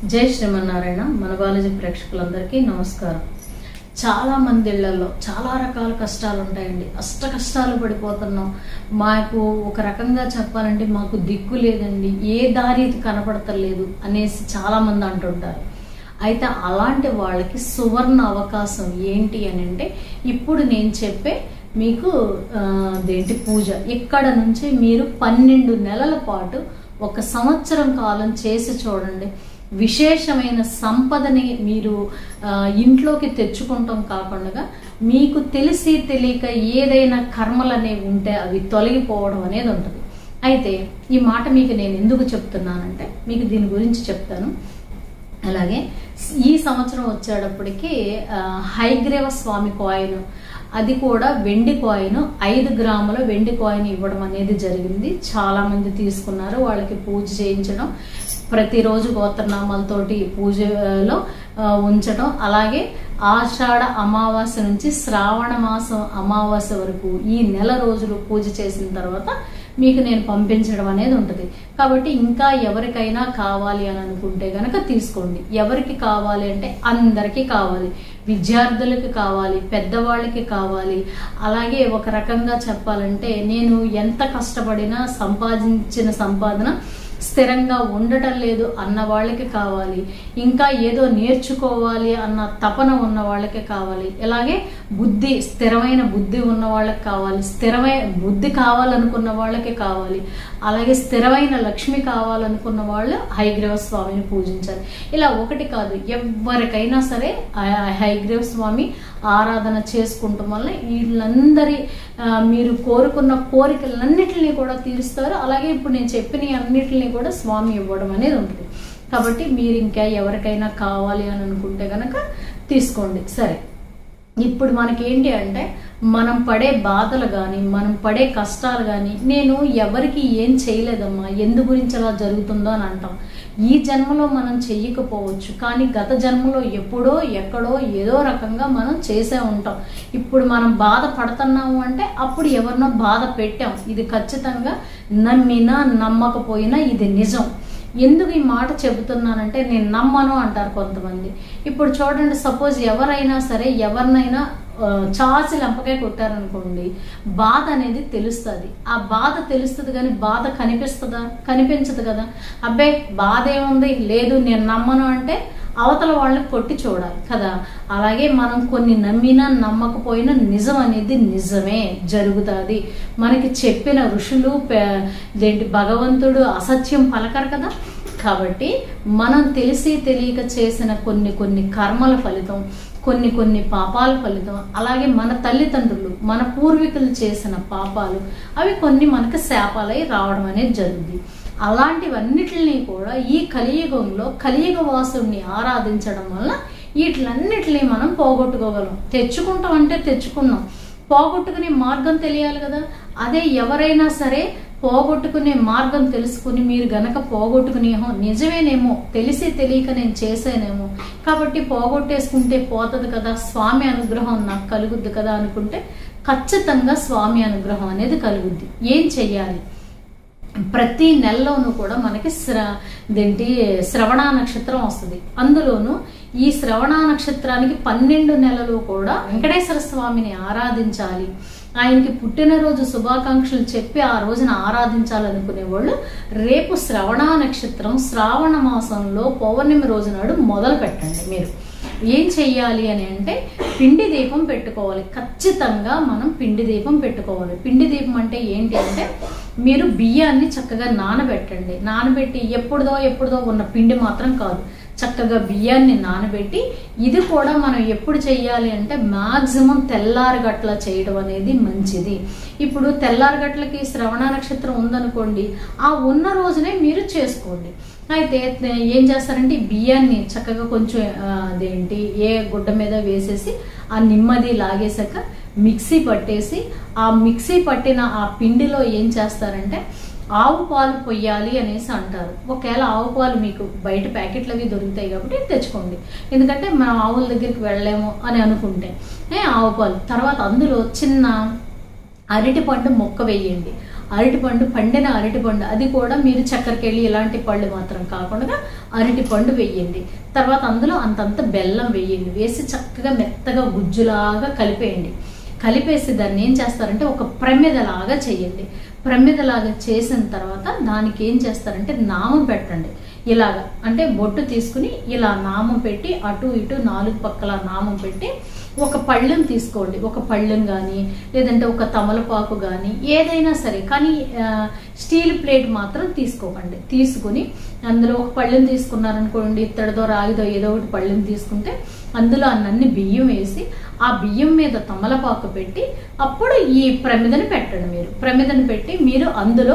జై శ్రీమన్నారాయణ. మన బాలాజీ ప్రేక్షకులందరికీ నమస్కారం. చాలా మంది ఇళ్లలో చాలా రకాల కష్టాలు ఉంటాయండి. అష్ట కష్టాలు పడిపోతున్నాం. మాకు ఒక రకంగా చెప్పాలంటే మాకు దిక్కు లేదండి, ఏ దారి కనపడతలేదు అనేసి చాలా మంది అంటుంటారు. అయితే అలాంటి వాళ్ళకి సువర్ణ అవకాశం ఏంటి అని అంటే, ఇప్పుడు నేను చెప్పే మీకు పూజ ఇక్కడ నుంచి మీరు 12 నెలల పాటు 1 సంవత్సరం కాలం చేసి చూడండి. విశేషమైన సంపదని మీరు ఇంట్లోకి తెచ్చుకుంటాం కాకుండా మీకు తెలిసి తెలియక ఏదైనా కర్మలు అనేవి ఉంటే అవి తొలగిపోవడం అనేది ఉంటుంది. అయితే ఈ మాట మీకు నేను ఎందుకు చెప్తున్నానంటే, మీకు దీని గురించి చెప్తాను. అలాగే ఈ సంవత్సరం వచ్చేటప్పటికి హయగ్రీవ స్వామి కాయిన్, అది కూడా వెండి కాయిన్, 5 గ్రాముల వెండి కాయిన్ ఇవ్వడం అనేది జరిగింది. చాలా మంది తీసుకున్నారు. వాళ్ళకి పూజ చేయించడం, ప్రతిరోజు గోత్రనామాలతోటి పూజలో ఉంచడం, అలాగే ఆషాఢ అమావాస్య నుంచి శ్రావణ మాసం అమావాస్య వరకు ఈ నెల రోజులు పూజ చేసిన తర్వాత మీకు నేను పంపించడం అనేది ఉంటుంది. కాబట్టి ఇంకా ఎవరికైనా కావాలి అని అనుకుంటే గనక తీసుకోండి. ఎవరికి కావాలి అంటే అందరికీ కావాలి. విద్యార్థులకి కావాలి, పెద్దవాళ్ళకి కావాలి. అలాగే ఒక రకంగా చెప్పాలంటే, నేను ఎంత కష్టపడినా సంపాదించిన సంపాదన స్థిరంగా ఉండటం లేదు అన్న వాళ్ళకి కావాలి. ఇంకా ఏదో నేర్చుకోవాలి అన్న తపన ఉన్న వాళ్ళకి కావాలి. అలాగే స్థిరమైన బుద్ధి ఉన్న వాళ్ళకి కావాలి. స్థిరమైన బుద్ధి కావాలనుకున్న వాళ్ళకి కావాలి. అలాగే స్థిరమైన లక్ష్మి కావాలనుకున్న వాళ్ళు హయగ్రీవ స్వామిని పూజించాలి. ఇలా ఒకటి కాదు, ఎవరికైనా సరే హయగ్రీవ స్వామి ఆరాధన చేసుకుంటాం వల్ల వీళ్ళందరి మీరు కోరుకున్న కోరికలన్నిటిని కూడా తీరుస్తారు. అలాగే ఇప్పుడు నేను చెప్పిన అన్నిటిని కూడా స్వామి ఇవ్వడం అనేది ఉంటుంది. కాబట్టి మీరు ఇంకా ఎవరికైనా కావాలి అని అనుకుంటే గనక తీసుకోండి. సరే, ఇప్పుడు మనకేంటి అంటే, మనం పడే బాధలు కానీ మనం పడే కష్టాలు కానీ, నేను ఎవరికి ఏం చేయలేదమ్మా, ఎందు గురించి అలా జరుగుతుందో అని అంటాం. ఈ జన్మలో మనం చెయ్యకపోవచ్చు, కానీ గత జన్మలో ఎప్పుడో ఎక్కడో ఏదో రకంగా మనం చేసే ఉంటాం. ఇప్పుడు మనం బాధ పడుతున్నాము అంటే అప్పుడు ఎవరినో బాధ పెట్టాం. ఇది ఖచ్చితంగా నమ్మినా నమ్మకపోయినా ఇది నిజం. ఎందుకు ఈ మాట చెబుతున్నానంటే, నేను నమ్మను అంటారు కొంతమంది. ఇప్పుడు చూడండి, సపోజ్ ఎవరైనా సరే ఎవరినైనా చాచి లంపకాయ కొట్టారనుకోండి, బాధ అనేది తెలుస్తుంది. ఆ బాధ తెలుస్తుంది కానీ బాధ కనిపిస్తుందా? కనిపించదు కదా. అబ్బే బాధ ఏముంది, లేదు నేను నమ్మను అంటే అవతల వాళ్ళని కొట్టి చూడాలి కదా. అలాగే మనం కొన్ని నమ్మినా నమ్మకపోయినా నిజం అనేది నిజమే జరుగుతుంది. మనకి చెప్పిన ఋషులు భగవంతుడు అసత్యం పలకరు కదా. కాబట్టి మనం తెలిసి తెలియక చేసిన కొన్ని కర్మల ఫలితం, కొన్ని పాపాల ఫలితం, అలాగే మన తల్లిదండ్రులు మన పూర్వీకులు చేసిన పాపాలు, అవి కొన్ని మనకు శాపాలై రావడం అనేది జరుగుతుంది. అలాంటివన్నిటిని కూడా ఈ కలియుగంలో కలియుగ వాసుని ఆరాధించడం వల్ల వీటిలన్నిటిని మనం పోగొట్టుకోగలం. తెచ్చుకుంటాం అంటే తెచ్చుకున్నాం, పోగొట్టుకునే మార్గం తెలియాలి కదా. అదే ఎవరైనా సరే పోగొట్టుకునే మార్గం తెలుసుకుని మీరు గనక పోగొట్టుకునేమో నిజమేనేమో, తెలిసి తెలియక నేను చేసానేమో కాబట్టి పోగొట్టేసుకుంటే పోతుంది కదా, స్వామి అనుగ్రహం నాకు కలుగుద్ది కదా అనుకుంటే ఖచ్చితంగా స్వామి అనుగ్రహం అనేది కలుగుద్ది. ఏం చెయ్యాలి? ప్రతి నెలలోనూ కూడా మనకి శ్రవణ నక్షత్రం వస్తుంది. అందులోనూ ఈ శ్రవణ నక్షత్రానికి 12 నెలలు కూడా వెంకటేశ్వర స్వామిని ఆరాధించాలి. ఆయనకి పుట్టినరోజు శుభాకాంక్షలు చెప్పి ఆ రోజున ఆరాధించాలనుకునే వాళ్ళు రేపు శ్రవణ నక్షత్రం శ్రావణ మాసంలో పౌర్ణమి రోజు నాడు మొదలు పెట్టండి. మీరు ఏం చెయ్యాలి అని అంటే, పిండి దీపం పెట్టుకోవాలి. ఖచ్చితంగా మనం పిండి దీపం పెట్టుకోవాలి. పిండి దీపం అంటే ఏంటి అంటే, మీరు బియ్యాన్ని చక్కగా నానబెట్టండి. నానబెట్టి ఎప్పుడుదో ఉన్న పిండి మాత్రం కాదు, చక్కగా బియ్యాన్ని నానబెట్టి, ఇది కూడా మనం ఎప్పుడు చెయ్యాలి అంటే మాక్సిమం తెల్లారగట్ల చేయడం అనేది మంచిది. ఇప్పుడు తెల్లారగట్లకి శ్రవణ నక్షత్రం ఉందనుకోండి, ఆ ఉన్న రోజునే మీరు చేసుకోండి. అయితే ఏం చేస్తారంటే, బియ్యాన్ని చక్కగా కొంచెం ఏ గుడ్డ మీద వేసేసి ఆ నిమ్మది లాగేసాక మిక్సీ పట్టేసి, ఆ మిక్సీ పట్టిన ఆ పిండిలో ఏం చేస్తారంటే ఆవు పాలు పొయ్యాలి అనేసి అంటారు. ఒకవేళ ఆవు పాలు మీకు బయట ప్యాకెట్లు అవి దొరుకుతాయి కాబట్టి తెచ్చుకోండి. ఎందుకంటే మనం ఆవుల దగ్గరికి వెళ్ళలేము అని అనుకుంటే ఆవు పాలు. తర్వాత అందులో చిన్న అరటి పండు మొక్క వేయండి. అరటిపండు, పండిన అరటిపండు, అది కూడా మీరు చక్కెరకెళ్ళి ఇలాంటి పళ్ళు మాత్రం కాకుండా అరటిపండు వేయండి. తర్వాత అందులో అంతంత బెల్లం వేయండి. వేసి చక్కగా మెత్తగా గుజ్జులాగా కలిపేయండి. కలిపేసి దాన్ని ఏం చేస్తారంటే ఒక ప్రమిదలాగా చేయండి. ప్రమిదలాగా చేసిన తర్వాత దానికి ఏం చేస్తారంటే నామం పెట్టండి. ఇలాగా అంటే బొట్టు తీసుకుని ఇలా నామం పెట్టి అటు ఇటు 4 పక్కల నామం పెట్టి ఒక పళ్ళెం తీసుకోండి. ఒక పళ్ళెం కానీ లేదంటే ఒక తమలపాకు కానీ ఏదైనా సరే, కానీ స్టీల్ ప్లేట్ మాత్రం తీసుకోకండి. తీసుకుని అందులో ఒక పళ్ళెం తీసుకున్నారనుకోండి, ఇత్తడిదో రాగిదో ఏదో ఒకటి పళ్ళెం తీసుకుంటే అందులో అన్నీ బియ్యం వేసి ఆ బియ్యం మీద తమలపాకు పెట్టి అప్పుడు ఈ ప్రమిదని పెట్టండి. మీరు ప్రమిదని పెట్టి మీరు అందులో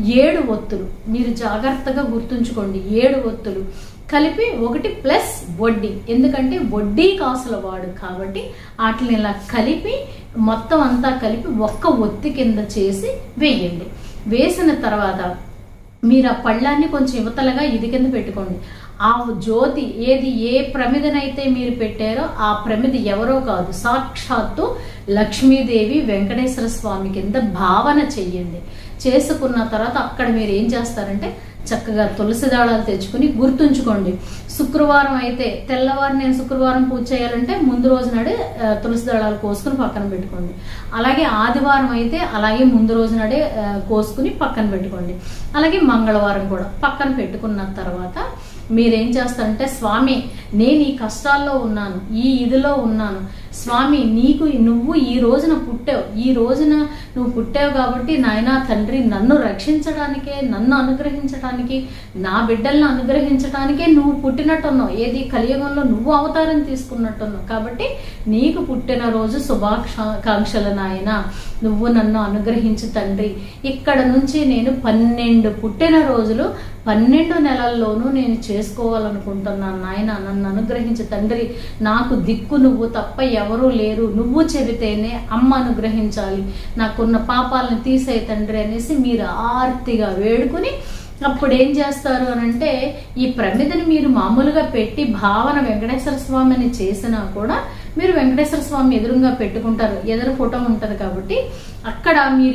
7 ఒత్తులు, మీరు జాగ్రత్తగా గుర్తుంచుకోండి, 7 ఒత్తులు కలిపి 1 ప్లస్ వడ్డీ, ఎందుకంటే వడ్డీ కాసుల వాడు కాబట్టి వాటిని ఇలా కలిపి మొత్తం అంతా కలిపి ఒక్క ఒత్తి కింద చేసి వేయండి. వేసిన తర్వాత మీరు ఆ పళ్ళాన్ని కొంచెం యువతలుగా ఇది కింద పెట్టుకోండి. ఆ జ్యోతి ఏ ప్రమిదనైతే మీరు పెట్టారో ఆ ప్రమిద ఎవరో కాదు, సాక్షాత్తు లక్ష్మీదేవి వెంకటేశ్వర స్వామి కింద భావన చెయ్యండి. చేసుకున్న తర్వాత అక్కడ మీరు ఏం చేస్తారంటే చక్కగా తులసి దళాలు తెచ్చుకుని గుర్తుంచుకోండి. శుక్రవారం అయితే తెల్లవారు నేను శుక్రవారం పూజ చేయాలంటే ముందు రోజు నాడే తులసి దళాలు కోసుకుని పక్కన పెట్టుకోండి. అలాగే ఆదివారం అయితే అలాగే ముందు రోజు నాడే కోసుకుని పక్కన పెట్టుకోండి. అలాగే మంగళవారం కూడా పక్కన పెట్టుకున్న తర్వాత మీరేం చేస్తారంటే స్వామి నేను ఈ కష్టాల్లో ఉన్నాను, ఈ ఇదిలో ఉన్నాను స్వామి, నువ్వు ఈ రోజున పుట్టావు, ఈ రోజున నువ్వు పుట్టావు కాబట్టి నాయనా తండ్రి నన్ను రక్షించడానికే, నన్ను అనుగ్రహించడానికి, నా బిడ్డలను అనుగ్రహించడానికే నువ్వు పుట్టినట్టున్నావు. ఏది కలియుగంలో నువ్వు అవతారం తీసుకున్నట్టున్నావు కాబట్టి నీకు పుట్టిన రోజు శుభాకాంక్షలు నాయన, నువ్వు నన్ను అనుగ్రహించు తండ్రి. ఇక్కడ నుంచి నేను 12 పుట్టిన రోజులు 12 నెలల్లోనూ నేను చేసుకోవాలనుకుంటున్నాను నాయన, నన్ను అనుగ్రహించు తండ్రి. నాకు దిక్కు నువ్వు తప్ప ఎవరూ లేరు, నువ్వు చెబితేనే అమ్మ అనుగ్రహించాలి, నాకున్న పాపాలను తీసే తండ్రి అనేసి మీరు ఆర్తిగా వేడుకుని అప్పుడు ఏం చేస్తారు అనంటే ఈ ప్రమిదని మీరు మామూలుగా పెట్టి భావన వెంకటేశ్వర స్వామిని చేసినా కూడా మీరు వెంకటేశ్వర స్వామి ఎదురుగా పెట్టుకుంటారు, ఎదురు ఫోటో ఉంటది కాబట్టి అక్కడ మీరు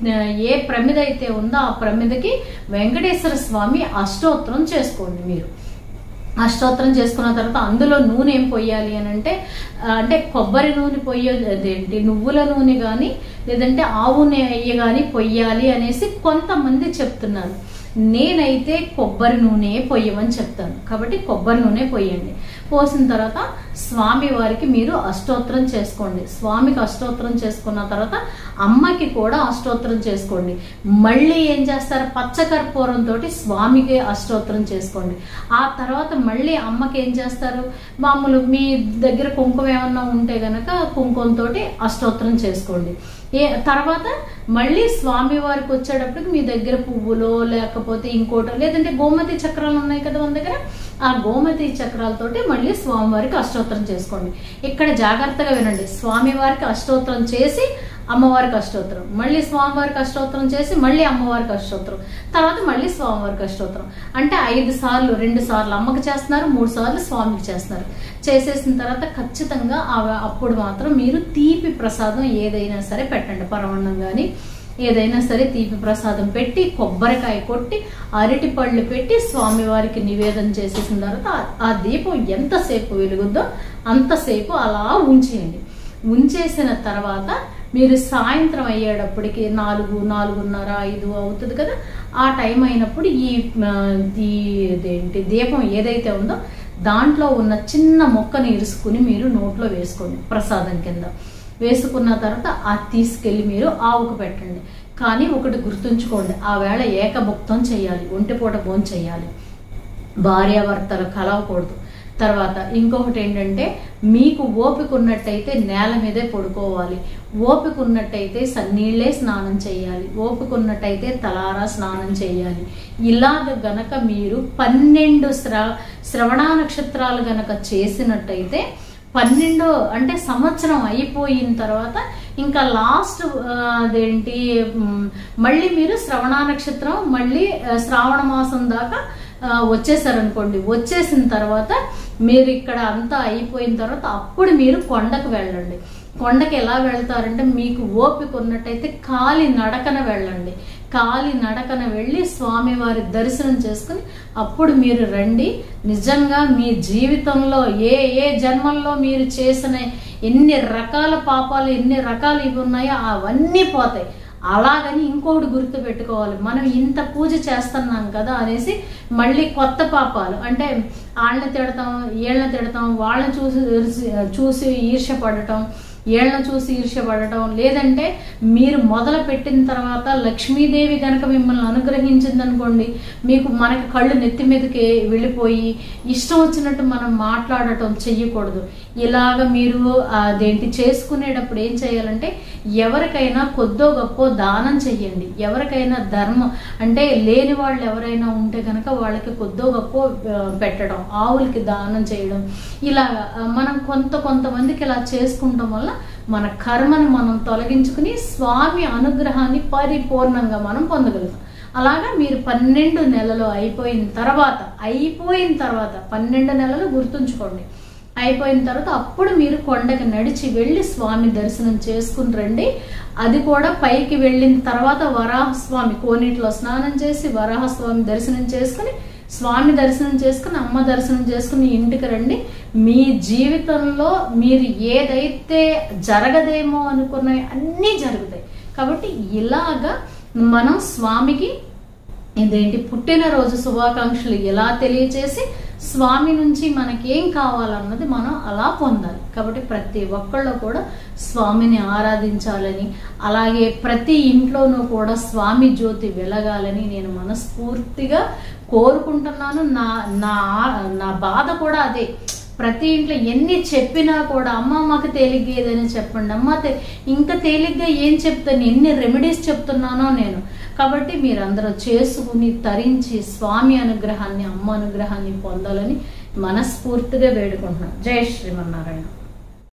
ఏ ప్రమిద అయితే ఉందో ఆ ప్రమిదకి వెంకటేశ్వర స్వామి అష్టోత్తరం చేసుకోండి. మీరు అష్టోత్తరం చేసుకున్న తర్వాత అందులో నూనె ఏం పొయ్యాలి అని అంటే కొబ్బరి నూనె పొయ్యేదేంటి, నువ్వుల నూనె కానీ లేదంటే ఆవు నెయ్యి కానీ పొయ్యాలి అనేసి కొంతమంది చెప్తున్నారు. నేనైతే కొబ్బరి నూనె పొయ్యమని చెప్తాను కాబట్టి కొబ్బరి నూనె పొయ్యండి. పోసిన తర్వాత స్వామి వారికి మీరు అష్టోత్తరం చేసుకోండి. స్వామికి అష్టోత్తరం చేసుకున్న తర్వాత అమ్మకి కూడా అష్టోత్తరం చేసుకోండి. మళ్ళీ ఏం చేస్తారు, పచ్చకర్పూరంతో స్వామికి అష్టోత్తరం చేసుకోండి. ఆ తర్వాత మళ్ళీ అమ్మకి ఏం చేస్తారు, మామూలు మీ దగ్గర కుంకుమ ఏమన్నా ఉంటే గనక కుంకుమతో అష్టోత్తరం చేసుకోండి. తర్వాత మళ్ళీ స్వామి వారికి వచ్చేటప్పటికి మీ దగ్గర పువ్వులో లేకపోతే ఇంకోటో లేదంటే గోమతి చక్రాలు ఉన్నాయి కదా మన దగ్గర, ఆ గోమతి చక్రాలతోటి మళ్ళీ స్వామివారికి అష్టోత్తరం చేసుకోండి. ఇక్కడ జాగ్రత్తగా వినండి, స్వామివారికి అష్టోత్తరం చేసి అమ్మవారికి అష్టోత్తరం, మళ్ళీ స్వామివారికి అష్టోత్తరం చేసి మళ్ళీ అమ్మవారికి అష్టోత్తరం, తర్వాత మళ్ళీ స్వామివారికి అష్టోత్తరం. అంటే 5 సార్లు, 2 సార్లు అమ్మకి చేస్తున్నారు, 3 సార్లు స్వామికి చేస్తున్నారు. చేసేసిన తర్వాత ఖచ్చితంగా అప్పుడు మాత్రం మీరు తీపి ప్రసాదం ఏదైనా సరే పెట్టండి. పరమాన్నం కానీ ఏదైనా సరే తీపి ప్రసాదం పెట్టి కొబ్బరికాయ కొట్టి అరటి పళ్ళు పెట్టి స్వామివారికి నివేదన చేసేసిన తర్వాత ఆ దీపం ఎంతసేపు వెలుగుద్దో అంతసేపు అలా ఉంచేయండి. ఉంచేసిన తర్వాత మీరు సాయంత్రం అయ్యేటప్పటికి 4, 4:30, 5 అవుతుంది కదా, ఆ టైం అయినప్పుడు ఇదేంటి దీపం ఏదైతే ఉందో దాంట్లో ఉన్న చిన్న మొక్కని ఇరుసుకుని మీరు నోట్లో వేసుకోండి ప్రసాదం కింద. వేసుకున్న తర్వాత అది తీసుకెళ్లి మీరు ఆవుకు పెట్టండి. కానీ ఒకటి గుర్తుంచుకోండి, ఆ వేళ ఏకభుక్తం చేయాలి, ఒంటిపూట భోజనం చేయాలి, భార్యాభర్తలు కలవకూడదు. తర్వాత ఇంకొకటి ఏంటంటే మీకు ఓపిక ఉన్నట్టయితే నేల మీదే పడుకోవాలి, ఓపిక ఉన్నట్టయితే సన్నీళ్లే స్నానం చేయాలి, ఓపిక ఉన్నట్టయితే తలారా స్నానం చేయాలి. ఇలాగ గనక మీరు 12 శ్రవణ నక్షత్రాలు గనక చేసినట్టయితే 12 అంటే సంవత్సరం అయిపోయిన తర్వాత ఇంకా లాస్ట్ అదేంటి మళ్ళీ మీరు శ్రవణ నక్షత్రం మళ్ళీ శ్రావణ మాసం దాకా వచ్చేసారనుకోండి. వచ్చేసిన తర్వాత మీరు ఇక్కడ అంతా అయిపోయిన తర్వాత అప్పుడు మీరు కొండకు వెళ్ళండి. కొండకి ఎలా వెళ్తారంటే మీకు ఓపిక ఉన్నట్టయితే కాలి నడకన వెళ్ళండి. కాలి నడకన వెళ్ళి స్వామివారి దర్శనం చేసుకుని అప్పుడు మీరు రండి. నిజంగా మీ జీవితంలో ఏ ఏ జన్మల్లో మీరు చేసిన ఎన్ని రకాల పాపాలు, ఎన్ని రకాలు ఇవి ఉన్నాయో అవన్నీ పోతాయి. అలాగని ఇంకోటి గుర్తు పెట్టుకోవాలి, మనం ఇంత పూజ చేస్తున్నాం కదా అనేసి మళ్ళీ కొత్త పాపాలు అంటే వాళ్ళని తిడతాం, వీళ్ళని తిడతాం, వాళ్ళని చూసి ఈర్ష్యపడటం, వీళ్ళని చూసి ఈర్ష్యపడటం, లేదంటే మీరు మొదలు పెట్టిన తర్వాత లక్ష్మీదేవి కనుక మిమ్మల్ని అనుగ్రహించింది అనుకోండి, మనకి కళ్ళు నెత్తి మీదకి వెళ్ళిపోయి ఇష్టం వచ్చినట్టు మనం మాట్లాడటం చెయ్యకూడదు. ఇలాగ మీరు అదేంటి చేసుకునేటప్పుడు ఏం చేయాలంటే ఎవరికైనా కొద్దో గొప్ప దానం చెయ్యండి. ఎవరికైనా ధర్మం అంటే లేని వాళ్ళు ఎవరైనా ఉంటే కనుక వాళ్ళకి కొద్దో గొప్ప పెట్టడం, ఆవులకి దానం చేయడం, ఇలాగా మనం కొంతమందికి ఇలా చేసుకుంటాం వల్ల మన కర్మను మనం తొలగించుకుని స్వామి అనుగ్రహాన్ని పరిపూర్ణంగా మనం పొందగలుగుతాం. అలాగా మీరు 12 నెలలు అయిపోయిన తర్వాత 12 నెలలు గుర్తుంచుకోండి, అయిపోయిన తర్వాత అప్పుడు మీరు కొండకి నడిచి వెళ్ళి స్వామి దర్శనం చేసుకుని రండి. అది కూడా పైకి వెళ్ళిన తర్వాత వరాహస్వామి కోనేటిలో స్నానం చేసి వరాహస్వామి దర్శనం చేసుకుని, స్వామి దర్శనం చేసుకుని, అమ్మ దర్శనం చేసుకుని ఇంటికి రండి. మీ జీవితంలో మీరు ఏదైతే జరగదేమో అనుకున్నాయో అన్నీ జరుగుతాయి. కాబట్టి ఇలాగా మనం స్వామికి పుట్టినరోజు శుభాకాంక్షలు ఎలా తెలియచేసి స్వామి నుంచి మనకేం కావాలన్నది మనం అలా పొందాలి. కాబట్టి ప్రతి ఒక్కళ్ళు కూడా స్వామిని ఆరాధించాలని, అలాగే ప్రతి ఇంట్లోనూ కూడా స్వామి జ్యోతి వెలగాలని నేను మనస్ఫూర్తిగా కోరుకుంటున్నాను. నా బాధ కూడా అదే. ప్రతి ఇంట్లో ఎన్ని చెప్పినా కూడా అమ్మ మాకు తేలిగ్గా ఏదైనా చెప్పండి, అమ్మ ఇంకా తేలిగ్గా ఏం చెప్తాను, ఎన్ని రెమెడీస్ చెప్తున్నానో నేను. కాబట్టి మీరందరూ చేసుకుని తరించి స్వామి అనుగ్రహాన్ని, అమ్మ అనుగ్రహాన్ని పొందాలని మనస్ఫూర్తిగా వేడుకుంటున్నాను. జై శ్రీమన్నారాయణ.